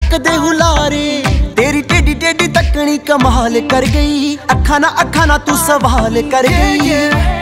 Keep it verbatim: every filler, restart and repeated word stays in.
चकदे हुलारे तेरी टेढ़ी टेढ़ी तकनी कमाल कर गई। अखा ना अखा ना तू सवाल कर गई।